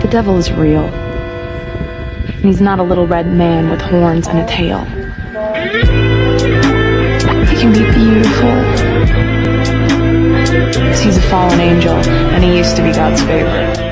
The devil is real. And he's not a little red man with horns and a tail. He can be beautiful. 'Cause he's a fallen angel, and he used to be God's favorite.